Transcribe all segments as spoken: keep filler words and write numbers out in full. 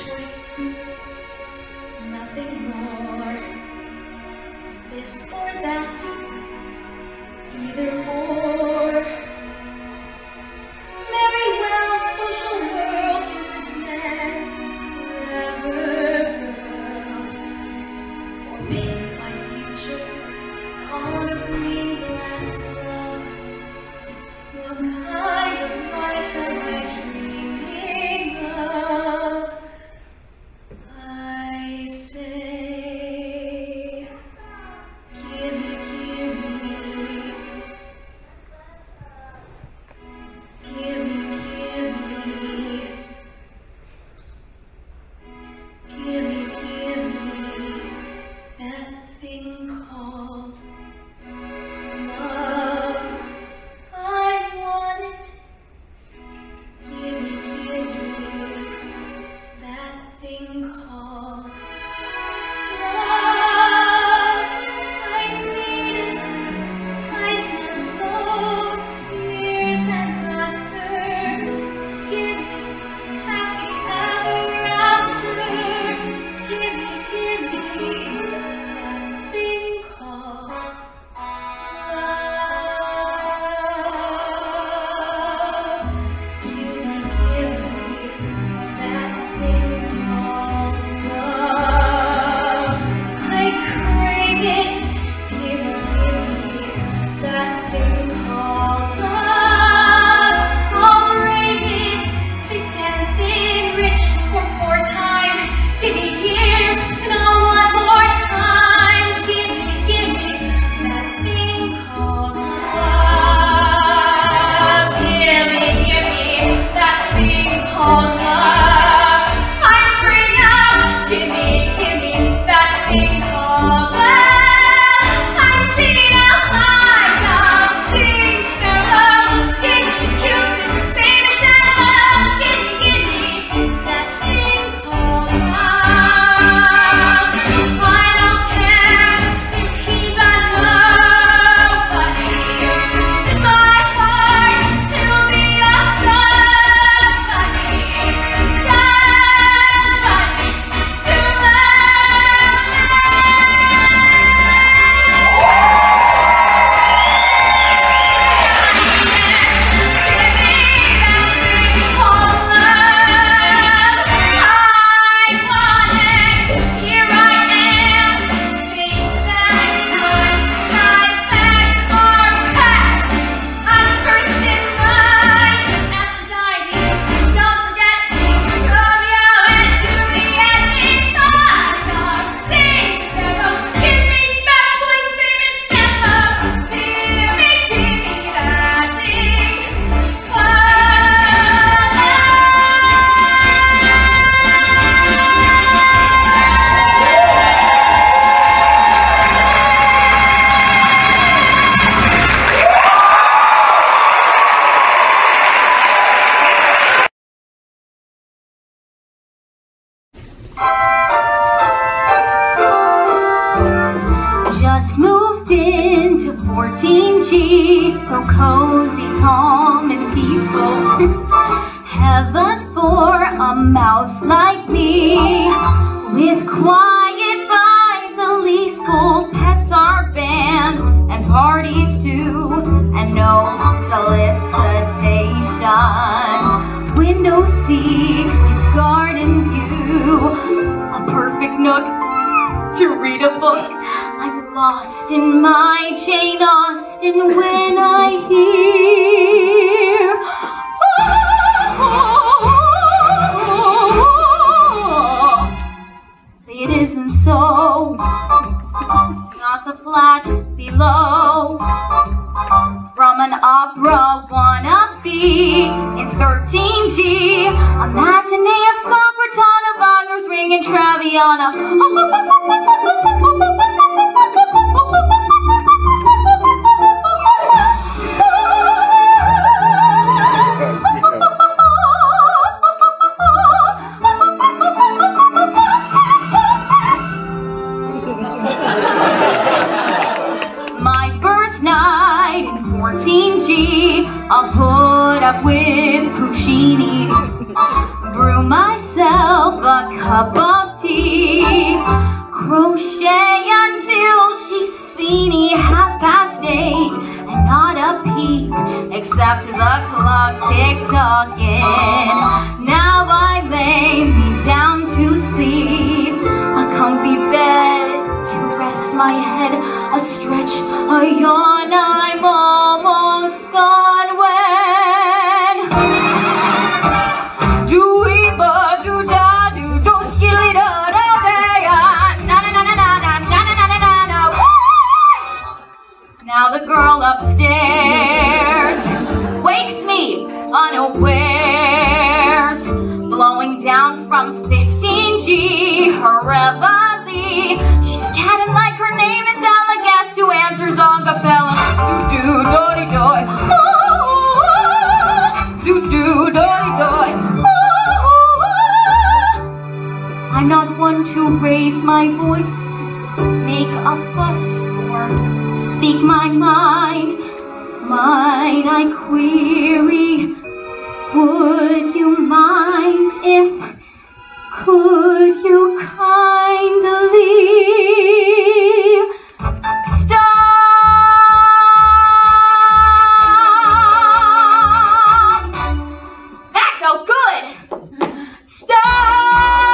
choice, nothing more. This or that, either or. Mariel, social world, businessman, clever girl, or paint my future on a green glass glove. What kind of life am I dreaming of? I say, gimme, gimme, gimme, gimme, gimme, gimme that thing called love. I want it. Gimme, gimme that thing called love. I need it. Highs and lows, tears and laughter. Gimme happy ever after. Gimme, gimme that thing called love. Gimme, gimme that thing called love. I crave it. Gimme, gimme that thing called love. I'll brave it, thick and thin, rich or poor time. Gimme years and I'll want more time. Gimme, gimme that thing called love. Gimme, gimme that thing called love. I'm free now. Gimme, gimme that thing called love. I'm singing out loud. I'm singing sparrow. Gimme Cupid's famous arrow. Gimme, gimme that thing called love. I don't care if he's a nobody. In my heart, he'll be a somebody. Somebody to Just moved into fourteen G, so cozy, calm, and peaceful. Heaven for a mouse like me, with quiet by the leaseful. Pets are banned, and parties too, and no solicitations. Window seat with garden view, a perfect nook to read a book. I'm lost in my Jane Austen when I hear. Say it isn't so. Not the flat below. From an opera wannabe in thirteen G, a matinee of song, Britannia, Wagner's Ring, and Traviana. My first night in fourteen G, I'll put up with Puccini, brew myself a a cup of tea. Crochet until she's feeny half past eight, and not a peep except the clock tick-tocking. Now I lay me down to sleep, a comfy bed to rest my head, a stretch, a yawn, I'm almost gone when do-wee-ba, do-da-do, do-skilly-da-da-da-ya, na-na-na-na-na-na-na-na-na-na. Now the girl upstairs wakes me unawares, blowing down from fifteen G, her reveille. She's scatting like her name is Allagass, who answers on capella. Do-do-do-do-do, oh, do-do-do-do-do, oh. I'm not one to raise my voice, make a fuss, or speak my mind. Might I query, would you mind if, could you kindly stop? That felt good! Stop!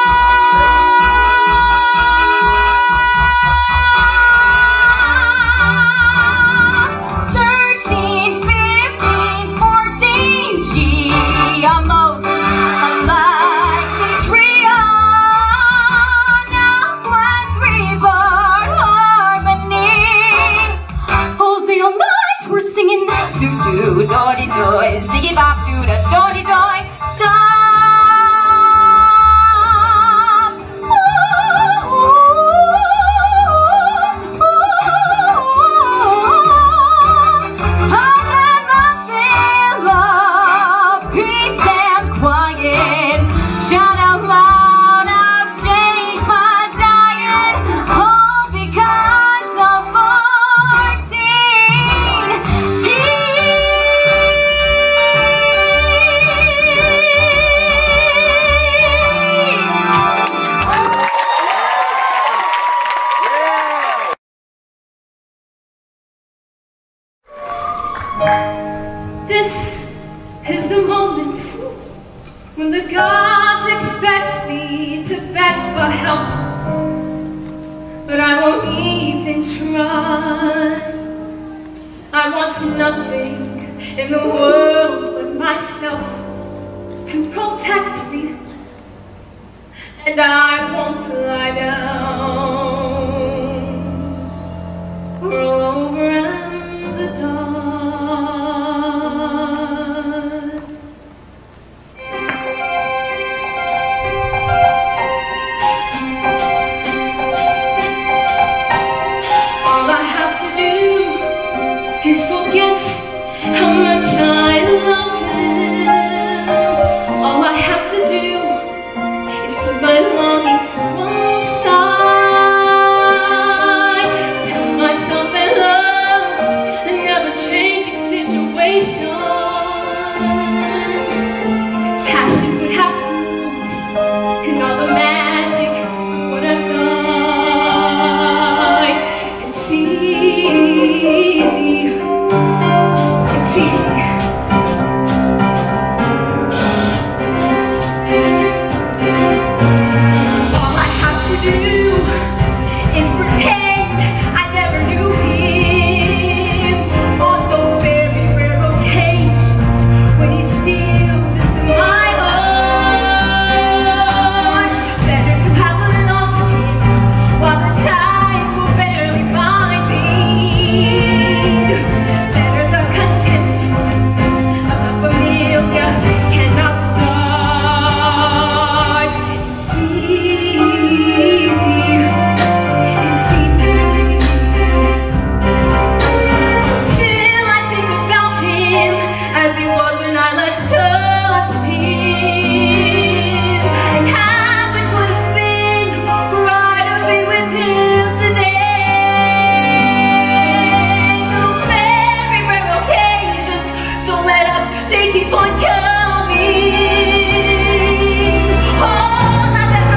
Do-do-do-do-do, ziggy-bop-do-da-do-do-do, stop! I'll never feel of peace and quiet. Shout out loud, I've changed my diet, all because of fourteen G. This is the moment when the gods expect me to beg for help, but I won't even try. I want nothing in the world but myself to protect me, and I won't lie down, roll over and die. All I have to do is forget how much I love him. All I have to do is put my longing to one side. Tell myself that love's a never-changing situation. Passion would have moved, and all the magic would have died. It's easy. It's easy. All I have to do is pretend I never knew him. On those very rare occasions when he steals into my heart. Better to have lost him while the tides were barely binding. Better the contempt of a familiar cannot start. It's easy. It's easy. Till I think about him as he was when I last touched him, and how it would have been right to be with him today. Those very rare occasions, don't let up, they keep on coming. All I've ever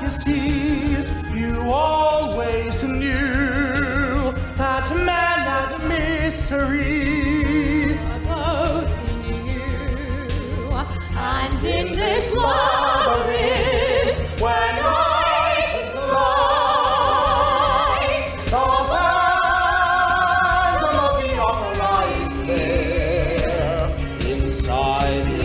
fantasies, you always knew that man had a mystery. Both in you and in this labyrinth, where night is light, the phantom of the opera is there. Inside your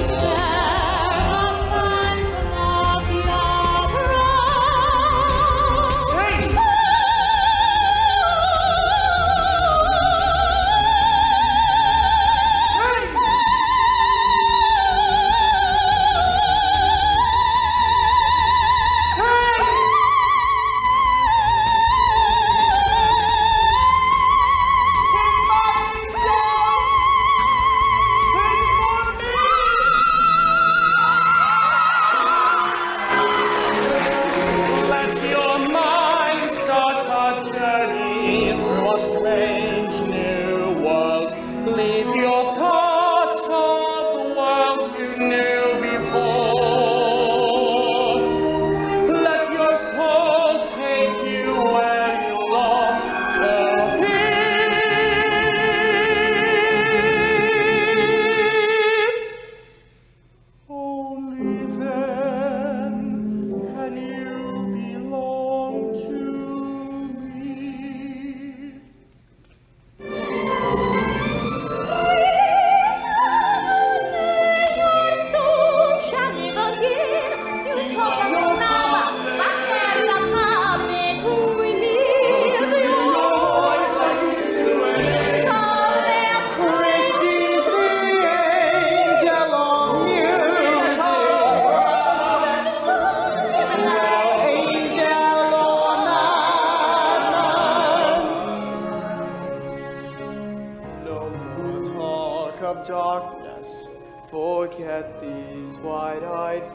darkness, forget these wide-eyed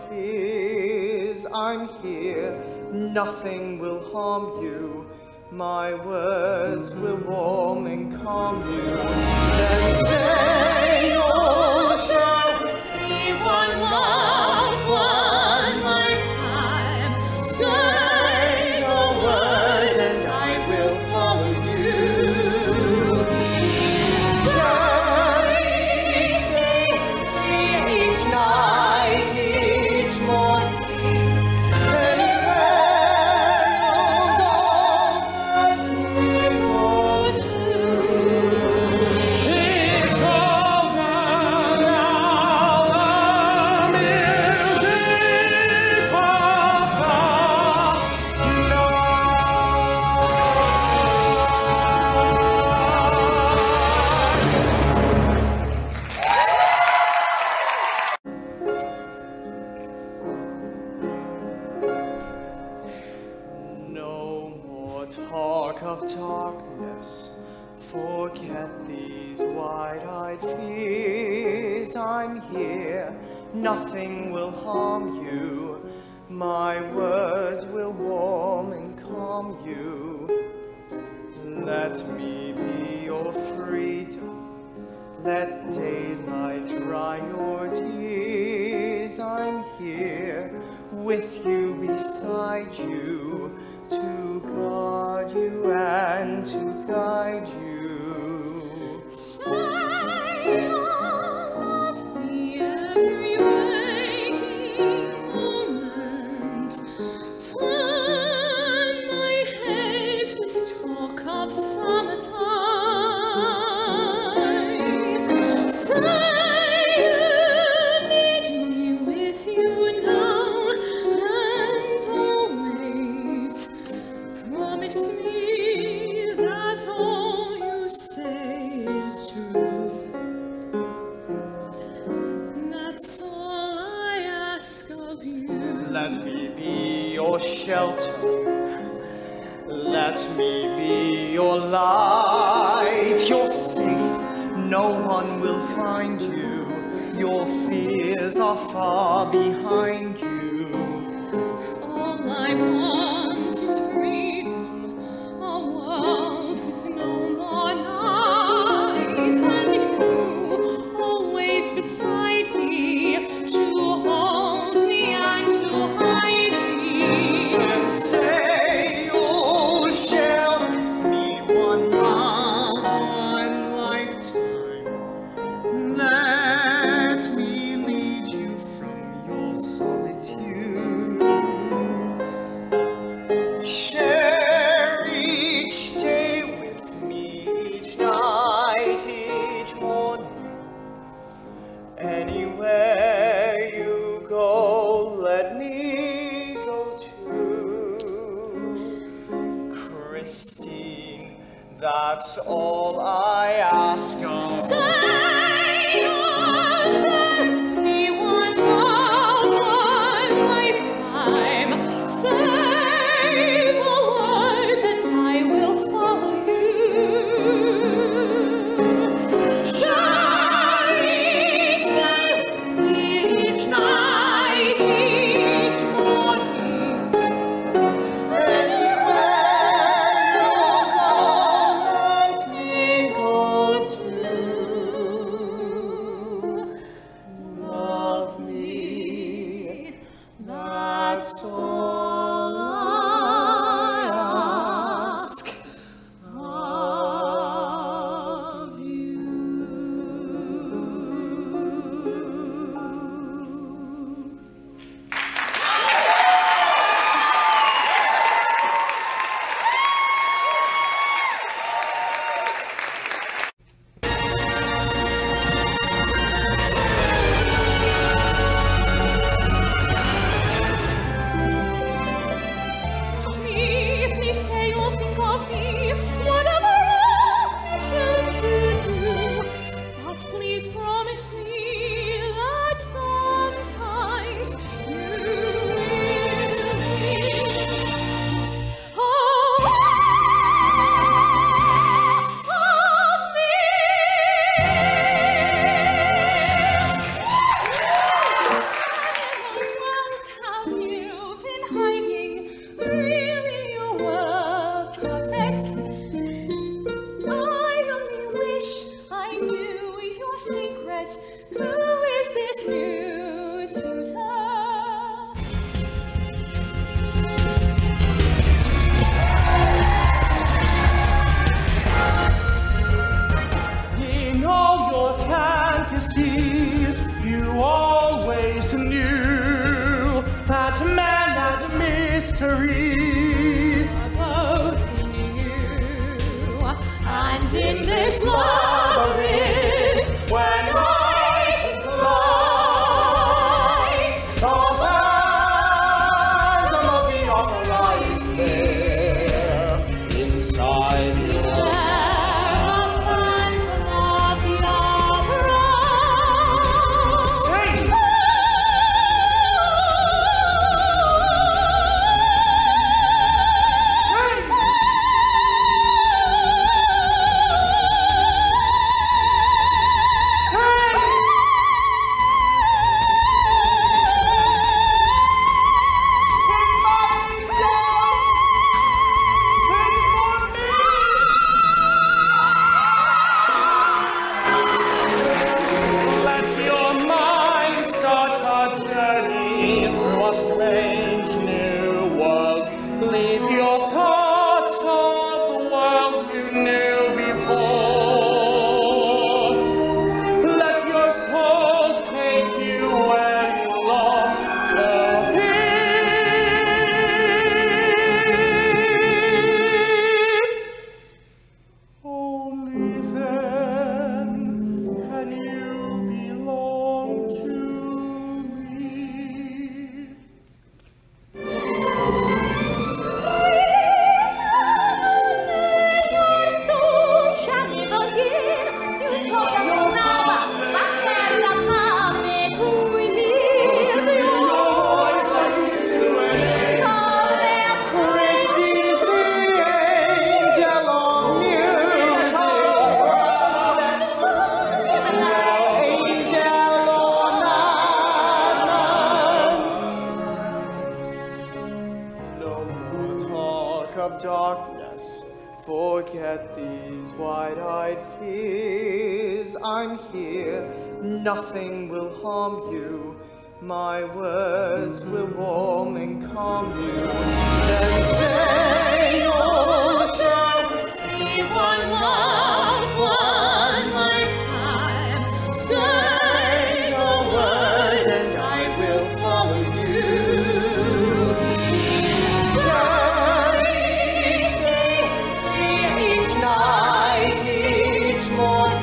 fears. I'm here, nothing will harm you. My words will warm and calm you. Then say, oh, shall we be one love, one lifetime? Say the words and I will follow you. Nothing will harm you. My words will warm and calm you. Let me be your freedom. Let daylight dry your tears. I'm here with you, beside you, to guard you and to guide you. Say all of me every waking moment. Turn my head with talk of summertime. Say you need me with you now and always. Promise me that all you say is true. That's all I ask of you. Let me be your shelter. Let me be your light. You're safe, no one will find you. Your fears are far behind you. All I want is freedom, a world with no more night, and you always beside me to hold me and to hide me. That's all I ask of. Say you'll share with me one love, one lifetime. Say the word and I will follow you. Share each day, each night, each morning. That's all I ask of you. Please say you'll think of me, whatever else you choose to do. But please promise me that sometimes you will think of me. What have you been hiding? Really, you were perfect. I only wish I knew your secret. Who is this new tutor? Ye know your fantasies, you always knew that man had a mystery. Both in you and in this labyrinth where night is light. The phantom of the opera is here inside you. Is there a phantom of the opera? Sing! Sing! darkness, forget these wide-eyed fears. I'm here, nothing will harm you. My words will warm and calm you. Then say you'll share with me one love, one lifetime. Say the words and I will follow you. Share each day, each night, each morning.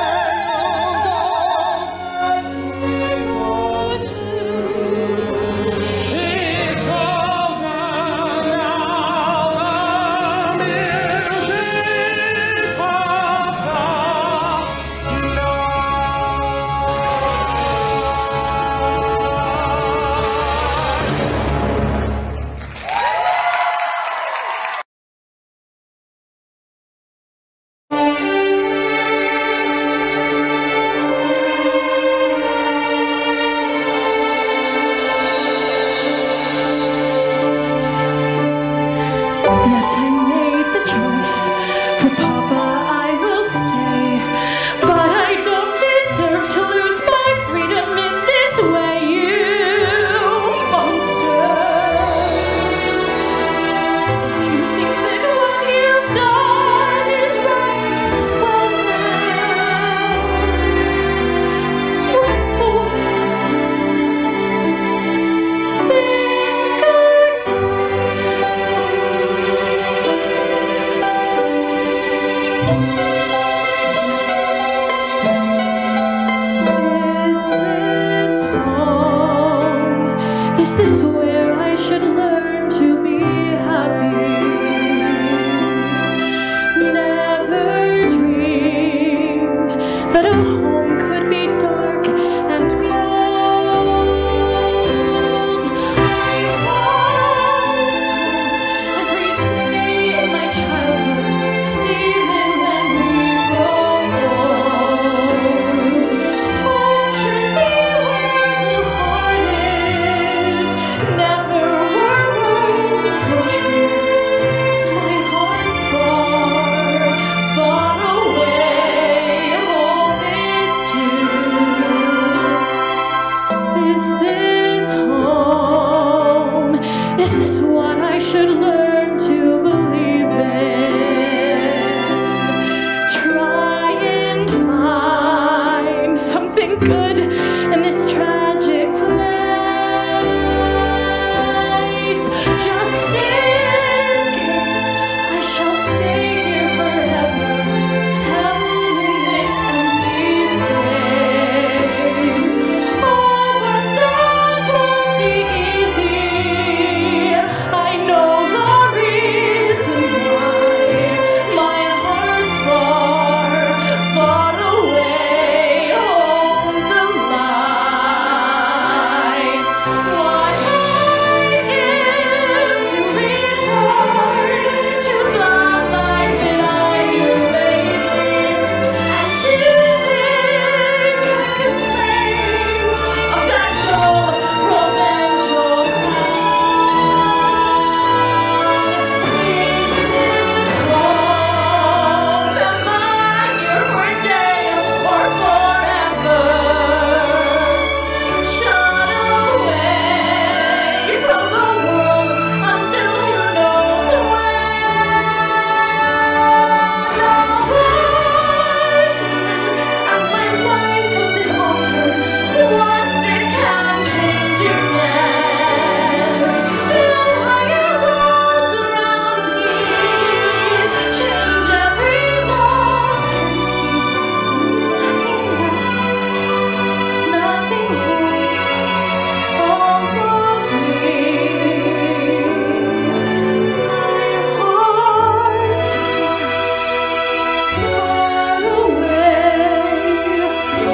Anywhere you'll go, I'll take you to. Is this where I should learn to be happy? Never dreamed that a home could be dark and cold. I was home every day in my childhood, even when we grow old. Home should be where the heart is. Never were words so true. My heart's far, far away. Home is too. Is this home? Is this what I should learn to believe in? Try and find something good in this tragic place. Just in case I shall stay here forever, held in this empty space. Oh, but that won't be easy. I know the reason why. My heart's far, far away. Home's a lie. What I give to return to the life that I knew lately, and to think I complained of that dull provincial crowd. Is this home? Am I here for a day or forever? Shut away from the world until you know when. Now what? As my life has been altered, once it can change again. The higher walls around me change every lock and key. Nothing lasts, nothing holds all of me. My heart's far away.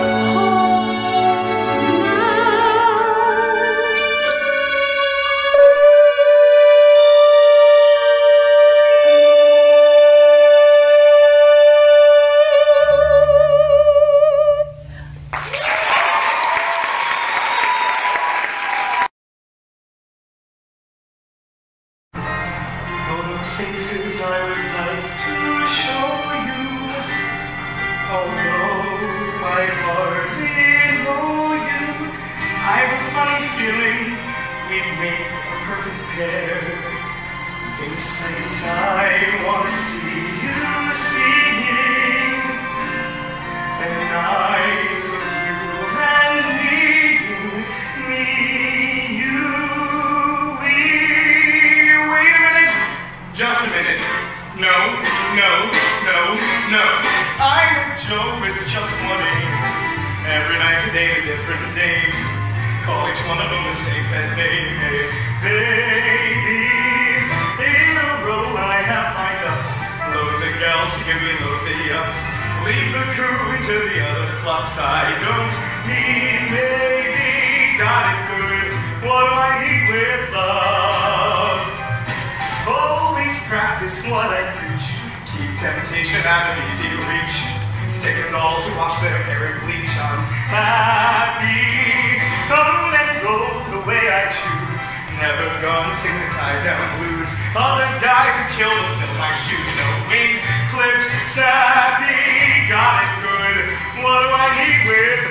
All the places I would like to show you, although I hardly know you. I have a funny feeling we'd make a perfect pair. Things since I want to see you singing, and nights of you and me, me, you, we. Wait a minute, just a minute. No, no, no, no. I'm a Joe with just one aim. Every night a day, a different dame. Call each one of them the same pet name. Hey, baby, in a row I have my ducks. Loads of gals give me loads of yucks. Leave the crew into the other clubs. I don't need maybe. Got it good. What do I need with love? Always practice what I preach. Keep temptation out of easy reach. Stick to dolls who wash their hair and bleach. I'm happy. Come and go the way I choose. Never gonna sing the tie-down blues. Other guys who kill to fill my shoes. No wing clipped, sappy. Got it good. What do I need with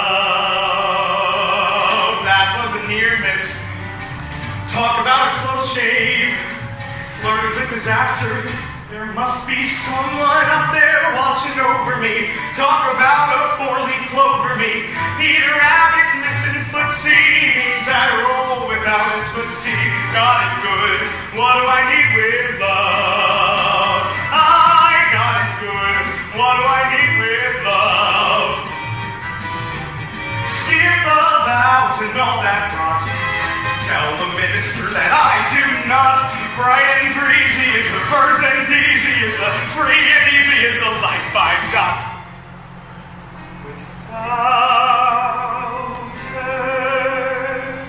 love? That was a near miss. Talk about a close shave. Flirted with disaster. There must be someone up there watching over me. Talk about a four-leaf clover me. Peter Rabbit's missing footsie means I roll without a tootsie. Got it good. What do I need with love? I got it good. What do I need with love? See the vows and all that rot. tell the minister that I do not. Bright and breezy is the birds and easy is the free and easy is the life I've got. Without her.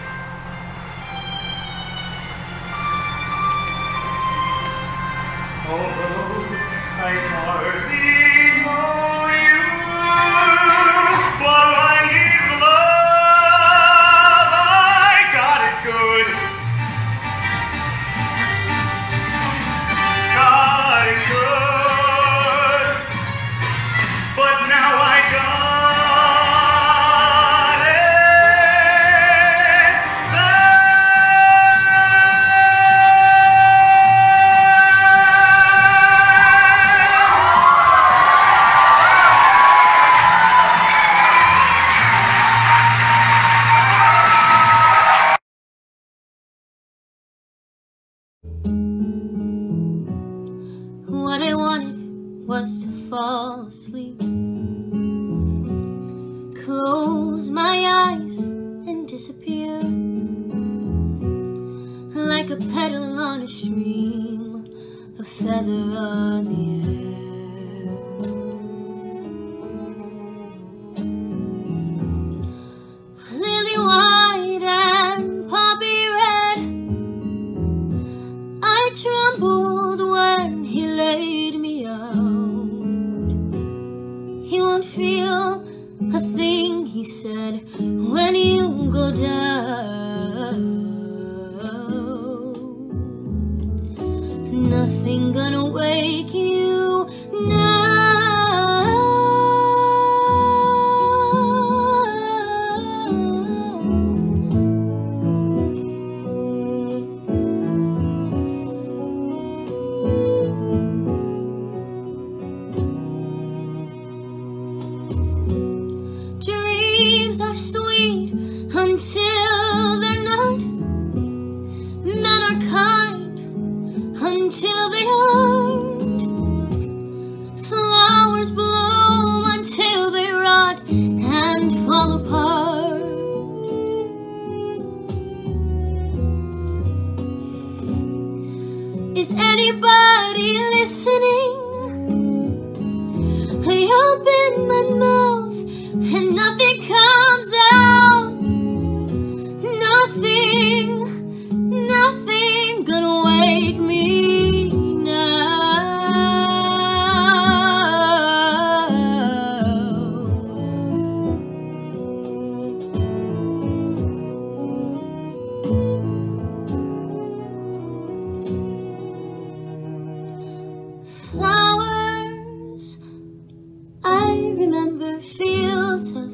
Although I hardly know you, but I need love, I got it good. Got it good. But now I got it What I wanted was to fall asleep, close my eyes and disappear, like a petal on a stream, a feather on the air. Lily white and poppy red, I trembled when he laid me out. He won't feel a thing, he said, when you go down. Nothing gonna wake you now. Dreams are sweet until they're not. Men are kind until they aren't. Flowers bloom until they rot and fall apart. Is anybody listening? I open my mouth and nothing comes out. Nothing, nothing gonna wake me now. Flowers, I remember fields of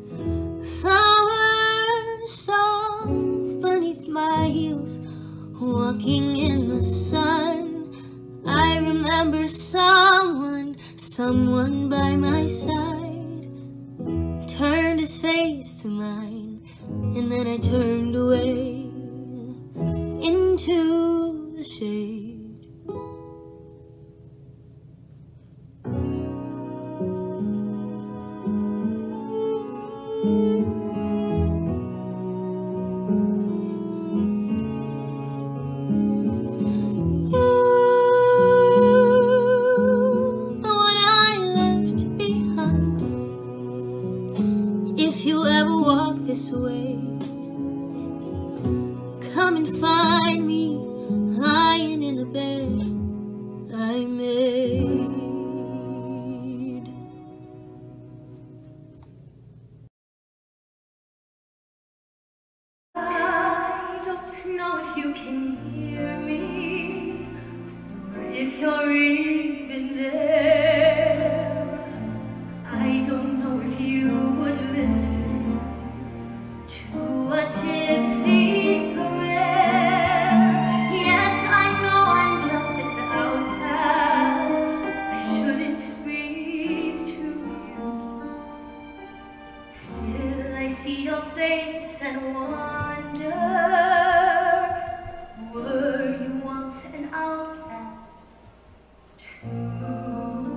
flowers soft beneath my heels, walking in the sun. I remember someone, someone by my side, turned his face to mine, and then I turned away into the shade. This way, come and find me lying in the bed I made. I don't know if you can hear me, or if you're even there. I don't know if you would listen to a gypsy's prayer. Yes, I know I'm just an outcast. I shouldn't speak to you. Still, I see your face and wonder, were you once an outcast too?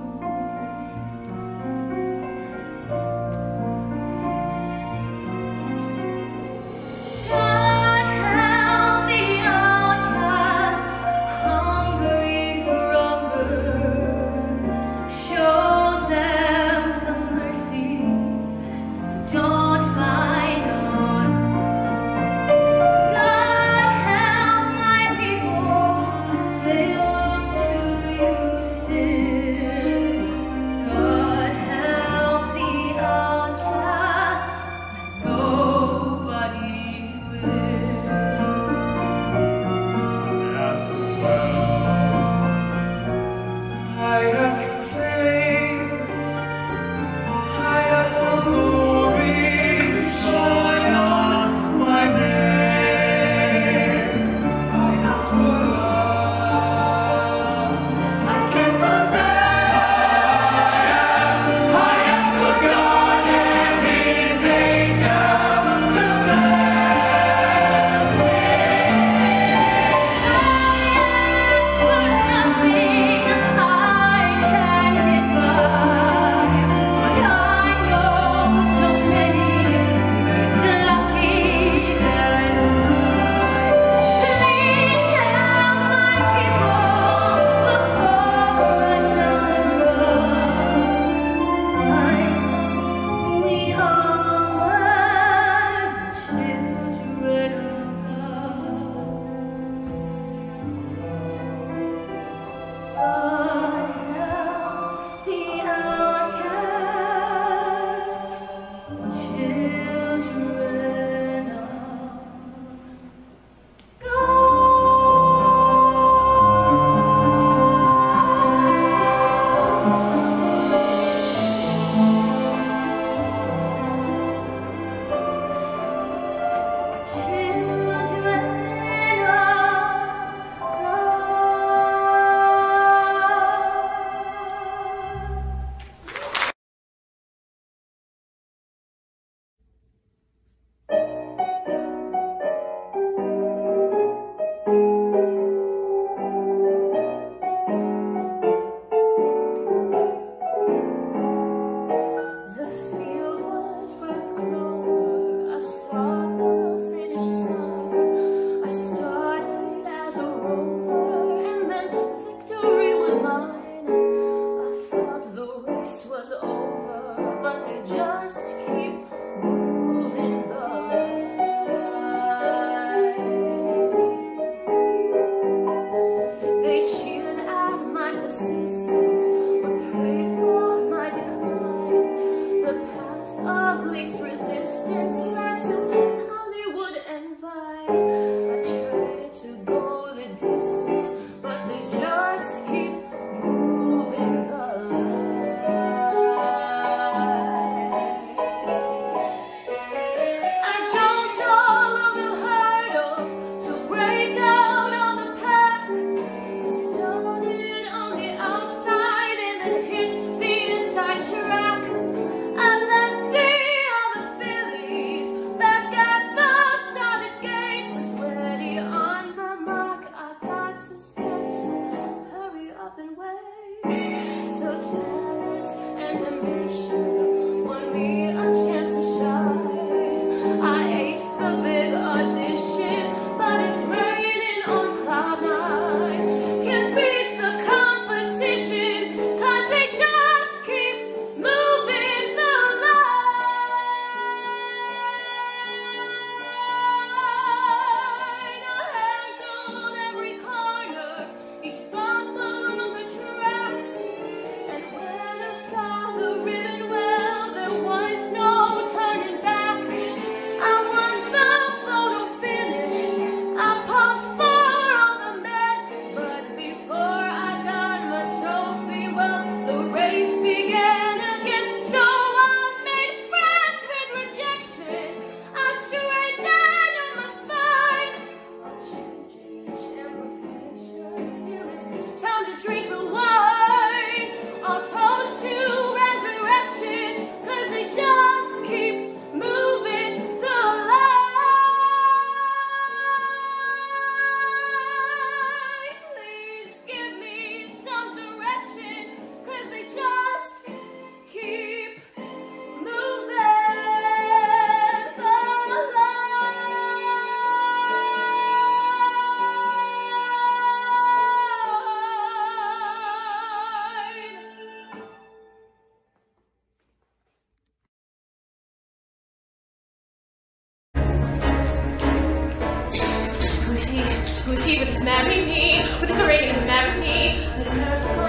Who's he? Who's he with his marry me? With his ring and his marry me? The nerve to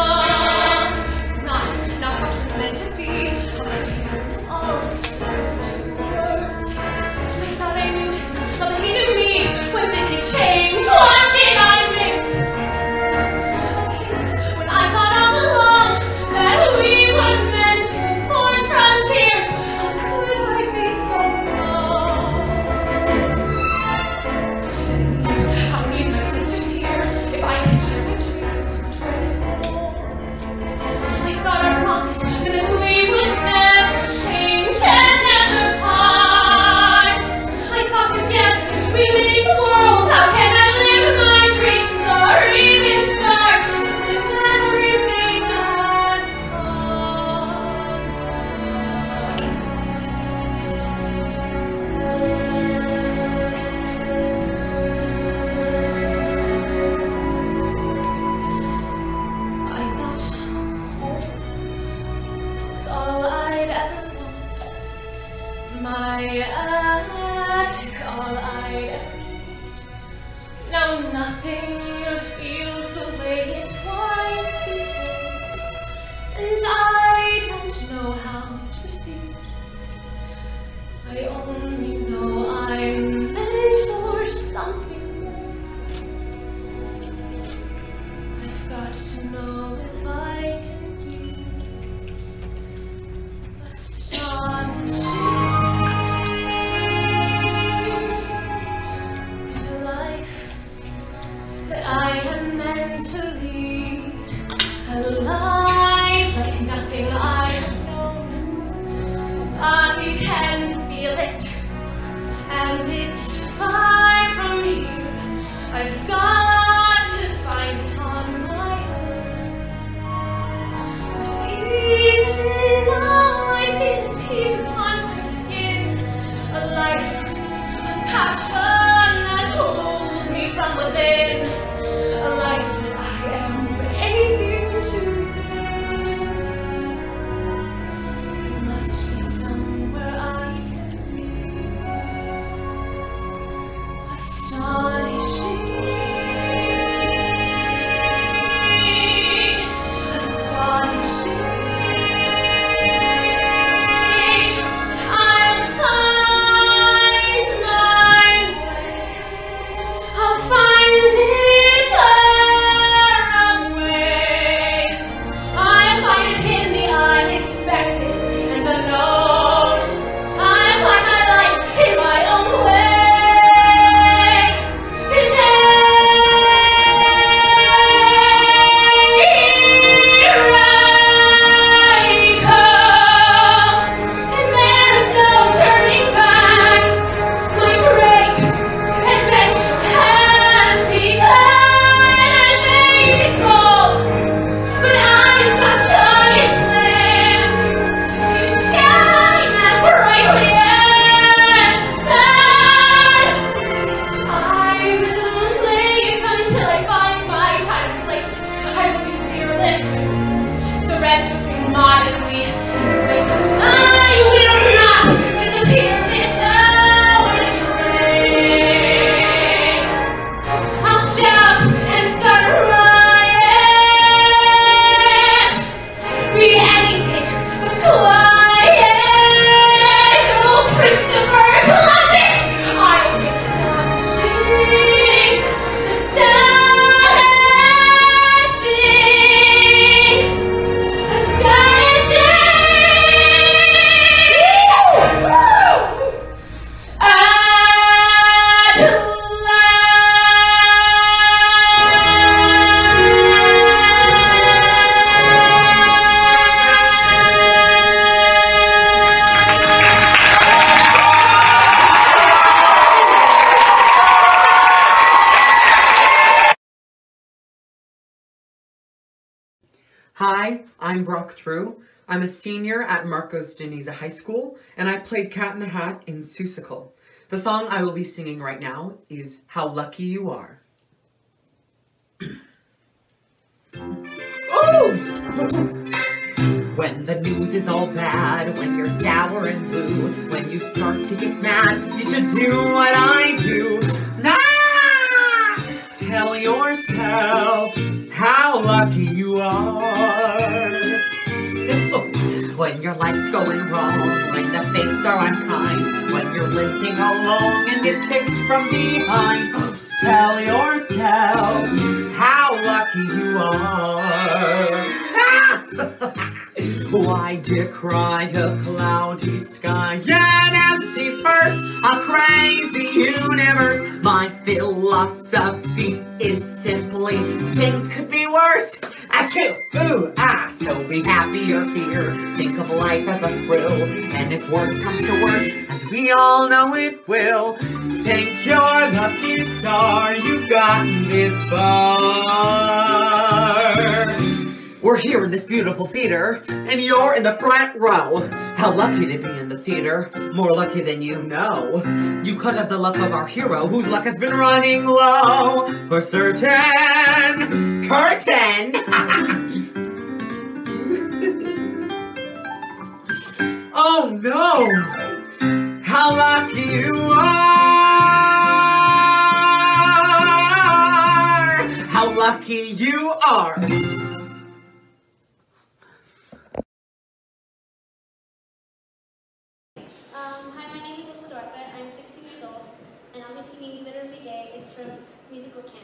go. This is not, not what was meant to be. How could he learn it all? Those two words. I thought I knew him, not that he knew me. When did he change? What did I miss? A kiss when I thought all along that we were meant to forge frontiers. How could I be so wrong? How need my sisters here if I can share my dreams? Which way they fall? I thought our promise meant that we would never change and never part. I thought together we made the world. How can I live my dreams or even start when everything has come? I thought home was all I'd ever want. My attic, all I'd ever need. Now nothing feels the way it was before, and I don't know how to proceed. I only know I'm meant for something more. I've got to know if I can be astonishing. There's a life that I am meant to lead, a life like nothing I have known. I can feel it, and it's far from here. I've got to find it on my own. But even now I feel its heat upon my skin, a life of passion that pulls me from within, a life that I am Hi, I'm Brach. I'm a senior at Marcos Deniza High School, and I played Cat in the Hat in Seussical. The song I will be singing right now is How Lucky You Are. Oh! When the news is all bad, when you're sour and blue, when you start to get mad, you should do what I do. Ah! Tell yourself how lucky you are. When your life's going wrong, when the fates are unkind, when you're limping along and get kicked from behind, tell yourself how lucky you are. Ah! Why decry a cloudy sky, an empty purse, a crazy universe? My philosophy is simply things could be worse. Achoo! Ooh! Ah! So be happy you're here. Think of life as a thrill. And if worse comes to worse, as we all know it will, thank your lucky star you've gotten this far. We're here in this beautiful theater, and you're in the front row. How lucky to be in the theater, more lucky than you know. You could have the luck of our hero, whose luck has been running low. For certain, curtain! Oh no! How lucky you are! How lucky you are! Um, hi, my name is Duarte. I'm sixteen years old, and I'll be singing Glitter Be Gay. It's from musical Camp.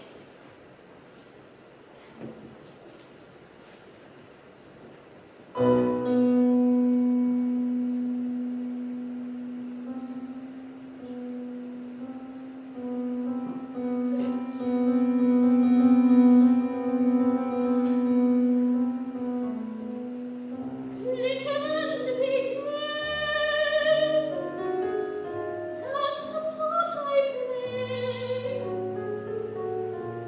That's the part I play.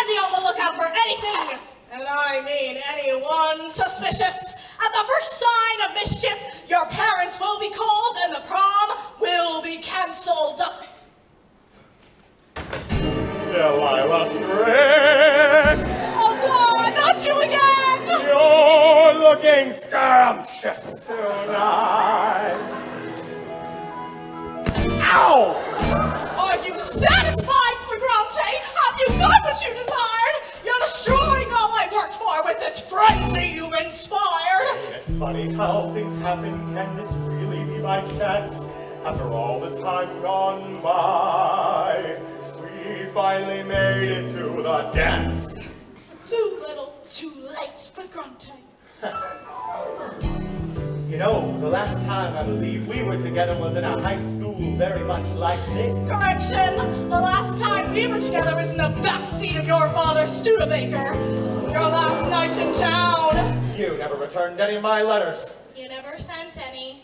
be on the lookout for anything, and I mean anyone suspicious. At the first sign of mischief, your parents will be called and the prom will be cancelled. Delilah Strict! Oh God, not you again! You're looking scrumptious tonight. Ow! Are you satisfied, Flagrante? Have you got what you desired? You're destroying all I worked for with this frenzy you've inspired. Ain't it funny how things happen? Can this really be by chance? After all the time gone by, we finally made it to the dance. Too little, too late, Flagrante. You know, the last time I believe we were together was in a high school very much like this. Correction! The last time we were together was in the backseat of your father's Studebaker. Your last night in town. You never returned any of my letters. You never sent any.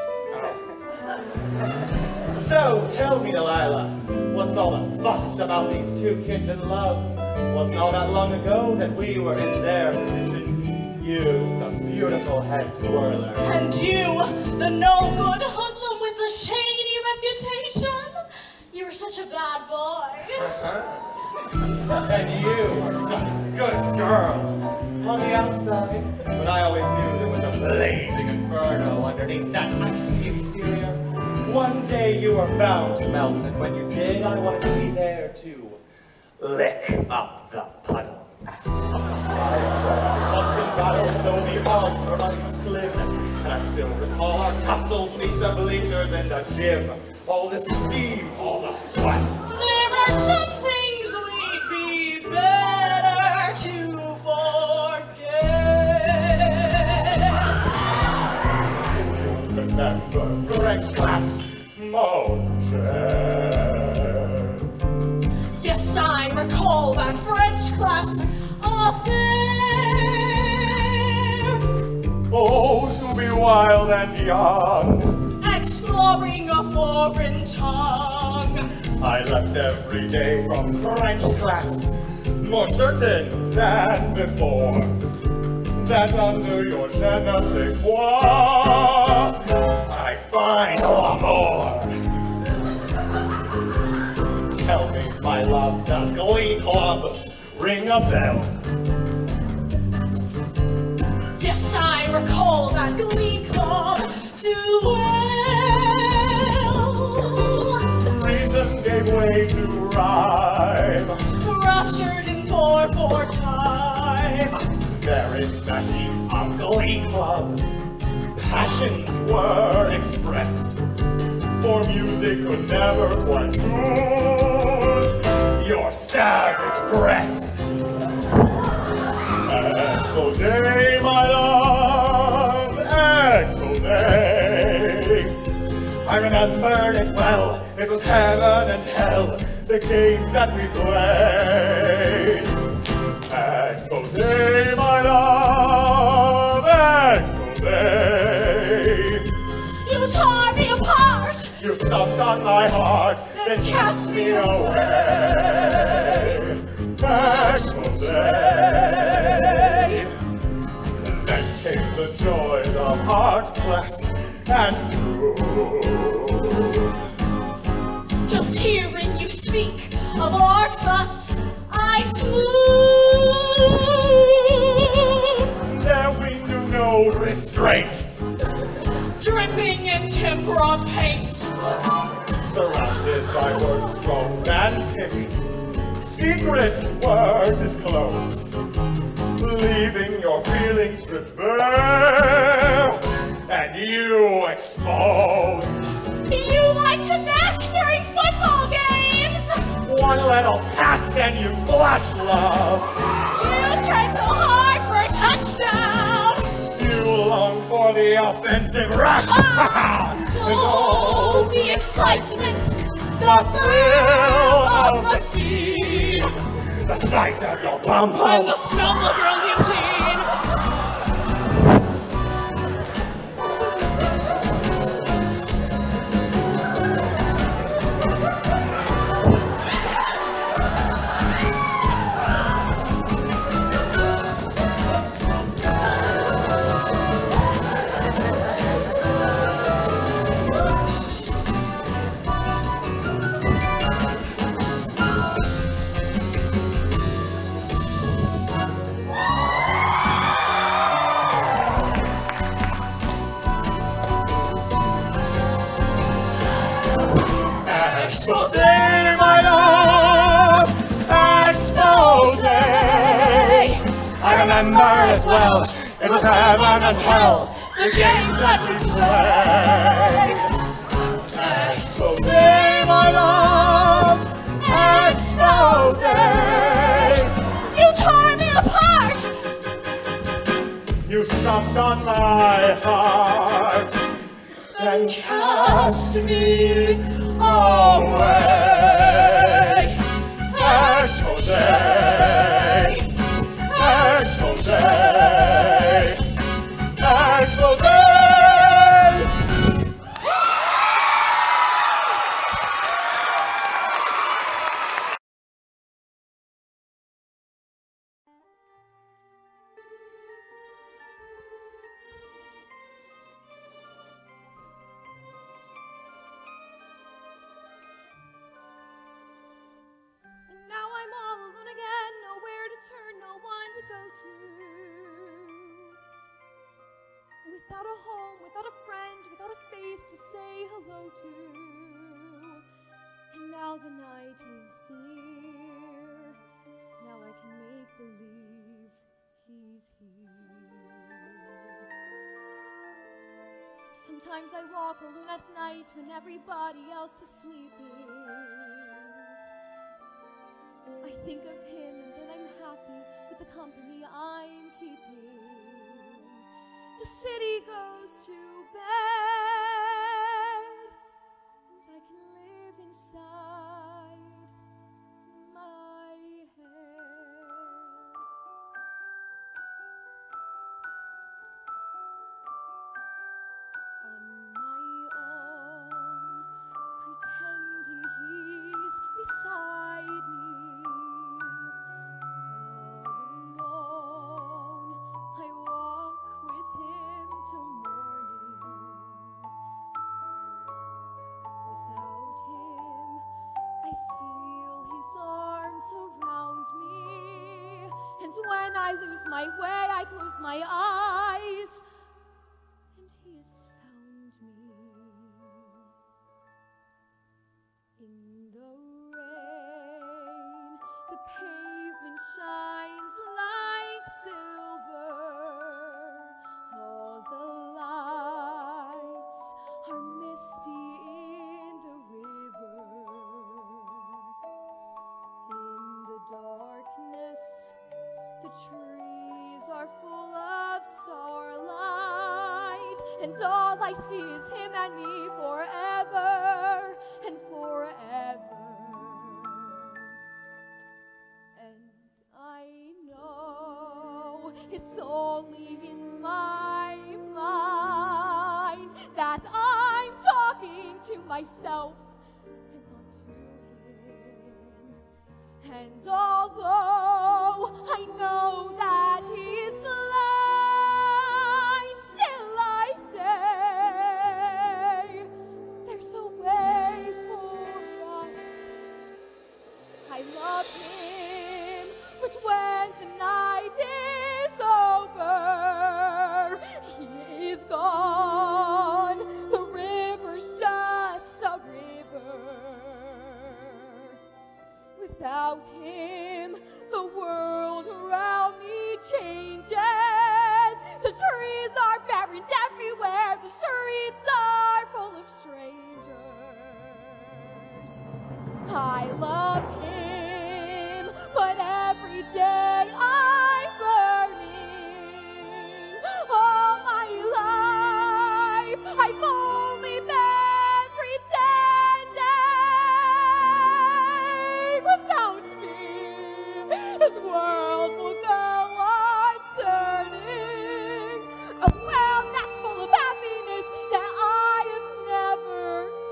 So, tell me, Delilah, what's all the fuss about these two kids in love? Wasn't all that long ago that we were in their position? You, the beautiful head twirler. And you, the no-good hoodlum with a shady reputation. You were such a bad boy. Uh-huh. And you were such a good girl. On the outside, but I always knew there was a blazing inferno underneath that icy exterior. One day you were bound to melt, and when you did, I wanted to be there to lick up the puddle. Once we got over, though the odds were unslim, and I still recall our tussles neath the bleachers in the gym. All the steam, all the sweat. There are some things we'd be better to forget. Remember French class, mon cher. Yes, I recall that French class affair. Oh, to be wild and young, exploring a foreign tongue. I left every day from French class, more certain than before, that under your je ne sais quoi, I find l'amour. Tell me, my love, does Glee Club ring a bell? Yes, I recall that Glee Club do well. Reason gave way to rhyme, Ruptured in four four time. there in the heat of Glee Club, passions were expressed, for music could never quite cool your savage breast. Expose, my love, expose. I remembered it well, it was heaven and hell, the game that we played. Expose, my love, expose. You tore me apart. You stomped on my heart, Then then cast cast me me away. Expose. Then came the joys of art class and truth. Just hearing you speak of art class, I swoon. There we knew no restraints, Dripping in tempera paints. surrounded by words romantic. Secrets were disclosed, leaving your feelings stripped bare, and you exposed. You like to knack during football games. One little pass and you blush, love. You tried so hard for a touchdown. You long for the offensive rush. Oh, the excitement, the thrill of the scene, The sight of your pom and poms. the smell of your routine. remember it well. It was heaven and hell, the games that we played. Expose my love, expose. You tore me apart. You stomped on my heart, then cast me away. Expose, expose, expose. Without a home, without a friend, without a face to say hello to. And now the night is near. Now I can make believe he's here. Sometimes I walk alone at night when everybody else is sleeping. I think of him and then I'm happy with the company I'm keeping. The city goes to bed, and I can live inside my head. On my own, pretending he's beside me. When I lose my way, I close my eyes, and he has found me. In the rain, the pavement shines like silver. All the lights are misty in the river. In the darkness, the trees are full of starlight, and all I see is him and me forever and forever. And I know it's only in my mind that I'm talking to myself and not to him. And although I know that he's blind, still I say there's a way for us. I love him, but when the night is over, he is gone. The river's just a river. Without him, the world around me changes. The trees are buried everywhere. The streets are full of strangers. I love him, but every day I'm learning. All my life, I've only been pretending. Without me, his world will go on turning. A world that's full of happiness that I have never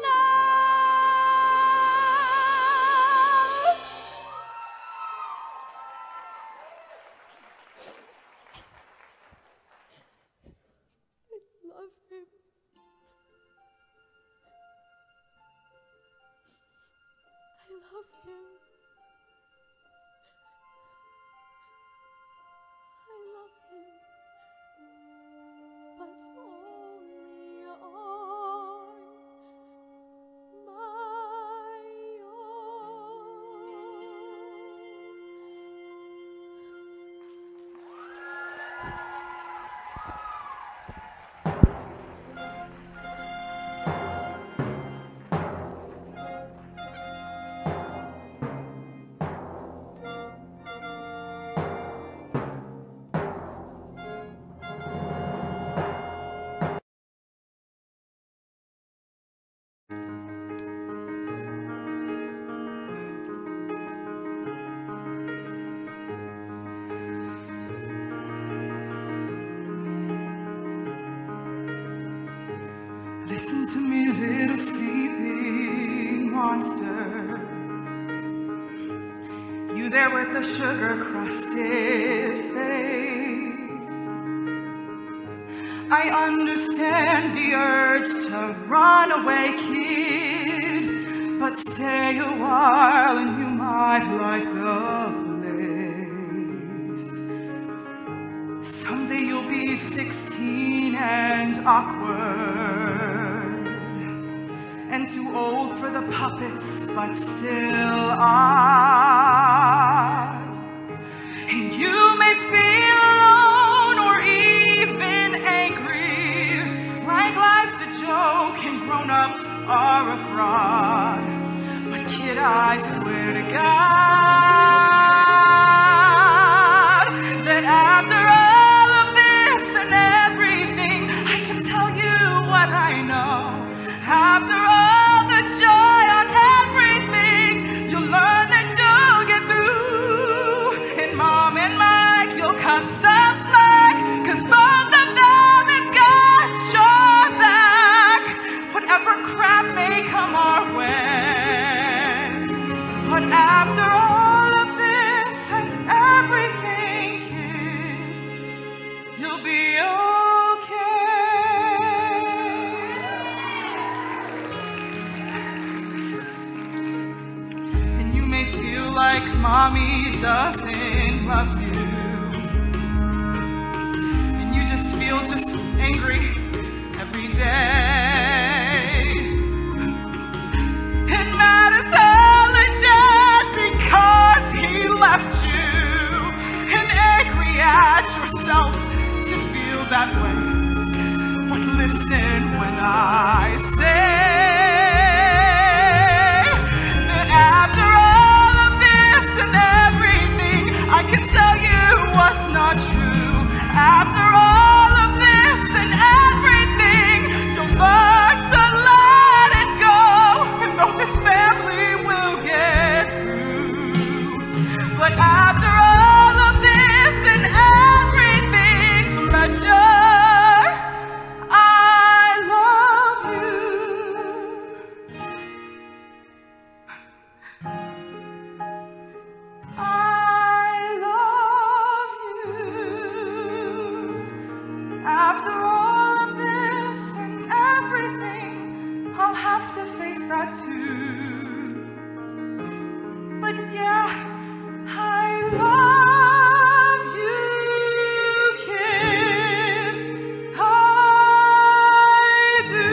known. I love him. I love him. I love him, but only on my own. Listen to me, little sleeping monster. You there with the sugar-crusted face. I understand the urge to run away, kid, but stay a while and you might like the place. Someday you'll be sixteen and awkward, and too old for the puppets, but still odd. And you may feel alone or even angry, like life's a joke and grown-ups are a fraud. But kid, I swear to God that after all of this and everything, I can tell you what I know. After all the joy on everything, you'll learn that you'll get through. And Mom and Mike, you'll cut some slack, cause both of them have got your back. Whatever crap may come our way. But after all of this and everything, kid, you'll be okay. Feel like mommy doesn't love you, and you just feel just angry every day, and mad as hell at Dad because he left you, and angry at yourself to feel that way. But listen when I say that after all and everything, I can tell you what's not true. After all of this and everything, you'll learn to let it go. And though this family will get through, but after all of this and everything, Fletcher, I love you. I love you. After all of this and everything, I'll have to face that too. But yeah, I love you, kid. I do.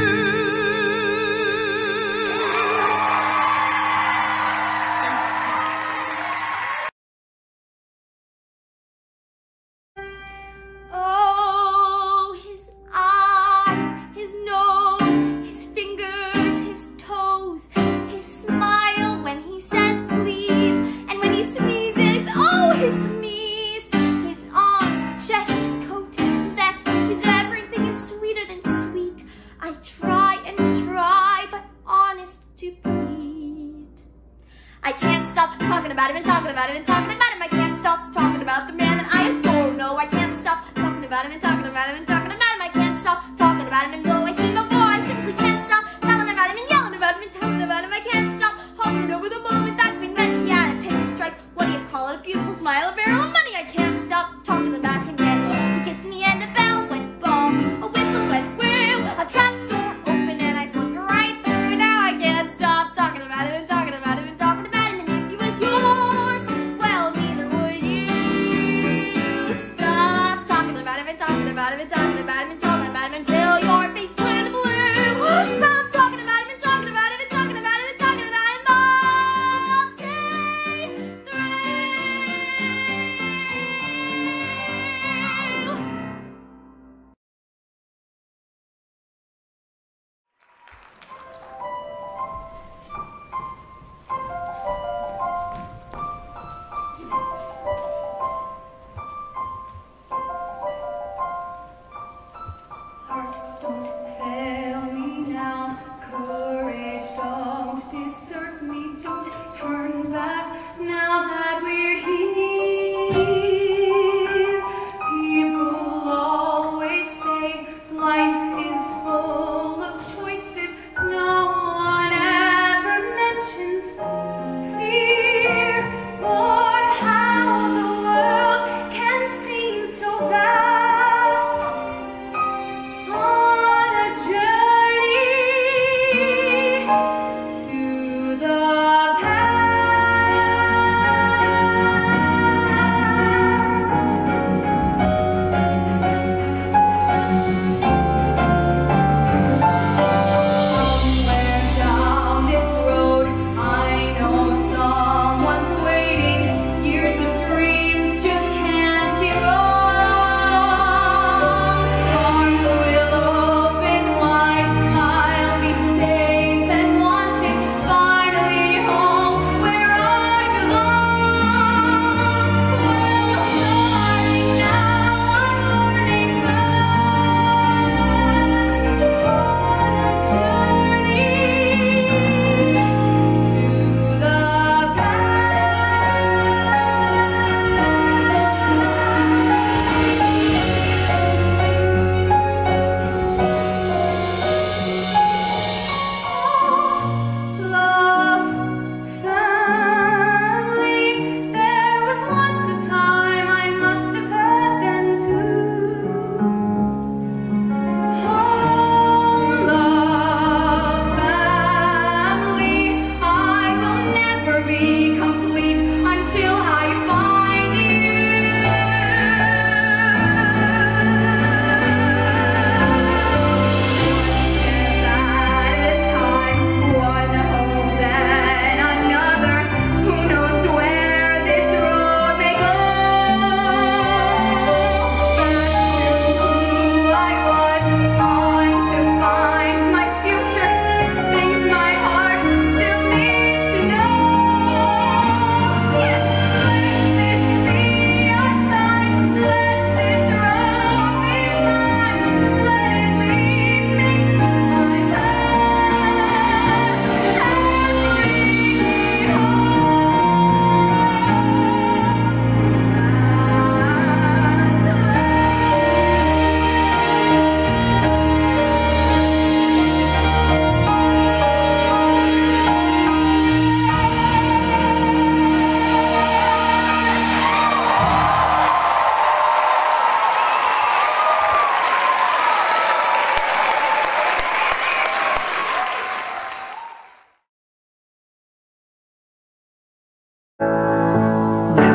Oh, his eyes, his nose, his fingers, his toes, his smile when he says please, and when he sneezes, oh, his sneeze, his arms, chest, coat, vest, his everything is sweeter than sweet. I try and try, but honest to plead, I can't stop talking about him and talking about him and talking about him. I can't stop talking about the man that I adore. No, I can't stop talking about him and talking about him and talking about him. I can't stop talking about him, and though I see no more, I simply can't stop telling about him and yelling about him and telling about him. I can't stop hovering over the moment that we met. He had a pinstripe, what do you call it, a beautiful smile, a barrel of money. I can't stop talking about him yet. He kissed me and a bell went bong, a whistle went whoo, a trap door opened and I flipped right through. Now I can't stop talking about him and talking about him and talking about him. And if he was yours, well, neither would you. Stop talking about him and talking about him and talking about him and talking about him until your face turned blue. From talking about him and talking about him and talking about him and talking about him all day through.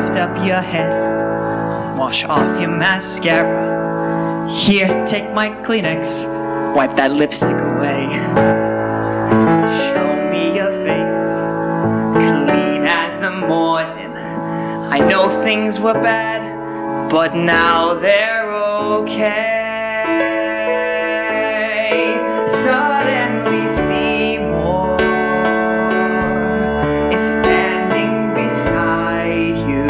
lift up your head, wash off your mascara. Here, take my Kleenex, wipe that lipstick away. Show me your face, clean as the morning. I know things were bad, but now they're okay. Suddenly Seymour is standing beside you.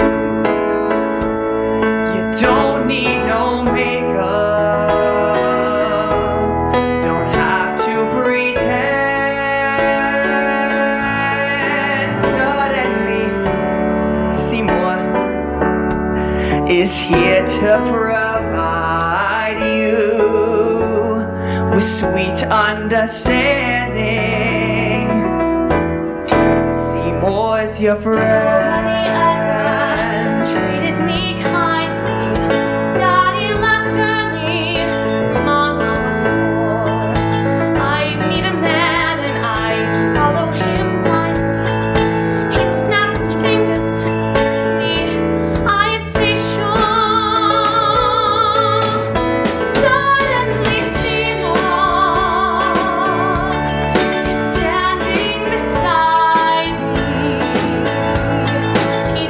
You don't need no makeup, don't have to pretend. Suddenly Seymour is here to provide you with sweet understanding. Seymour's your friend. Treated me kindly. Daddy left early. Mama was poor. I'd meet a man and I'd follow him blindly. He'd snap his fingers to me. I'd say sure. Suddenly Seymour is standing beside me. He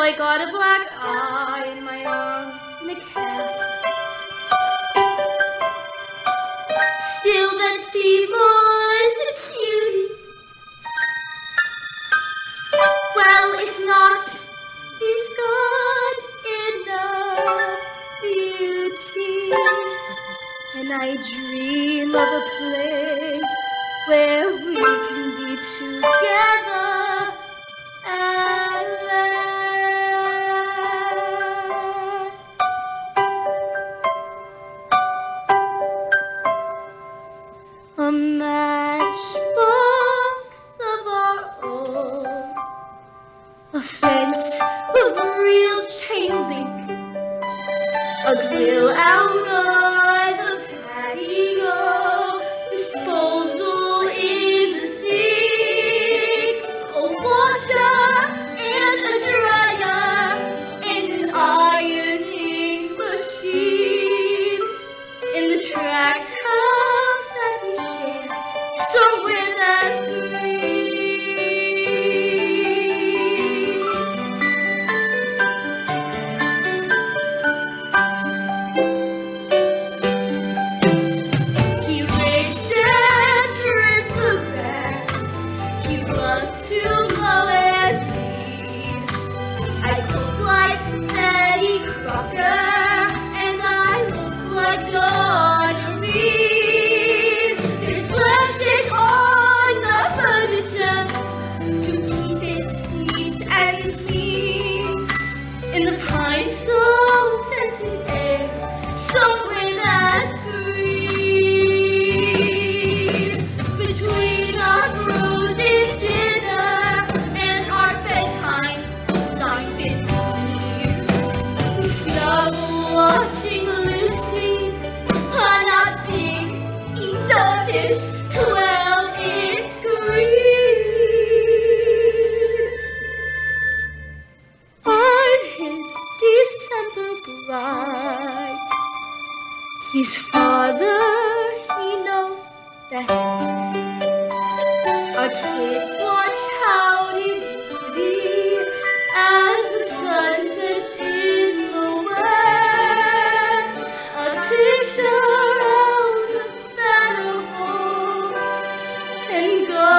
I got a black eye in my arms and a cat. Still, that Seymour's a cutie. Well, if not, he's got enough beauty. And I dream of a place where we can be together and there. A matchbox of our own, a fence of real chain link, a grill out on the patio, disposal in the sink, a washer and a dryer, and an ironing machine in the tract house that we share, somewhere that's green. He rakes and trims the grass. He loves to mow and weed. I look like Betty Crocker, and I look like Donna Reed. There's plastic on the furniture to keep it neat and clean. In the pine soul scented air, somewhere that's green. Between our frozen dinner and our bedtime, nine fifteen. We snuggle watching Lucy on a big Enormous twelve-inch screen. On his December bride, his father, he knows best. Our kids watch Howdy Doody as the sun sets in the west. A picture of the battle home and God.